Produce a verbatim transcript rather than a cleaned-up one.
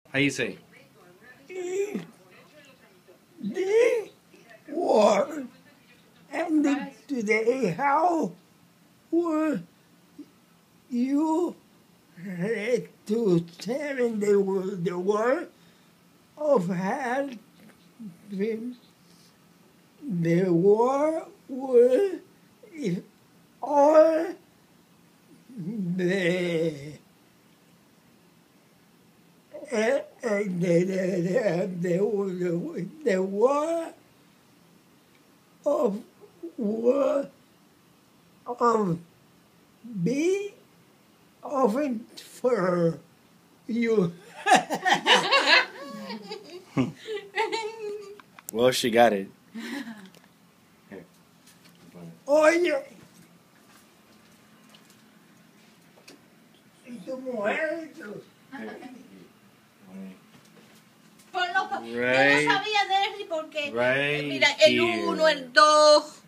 How you say? In the war. And the, today, how were you had to stand in the, the war of having the war was if all the uh, uh, the, the, the, the, the war of war of be often for you. Well, she got it. Here. Oye, y tu mujer, tu- Ponlo, pa- yo Right. no sabía de él porque Right mira el here. uno, el dos.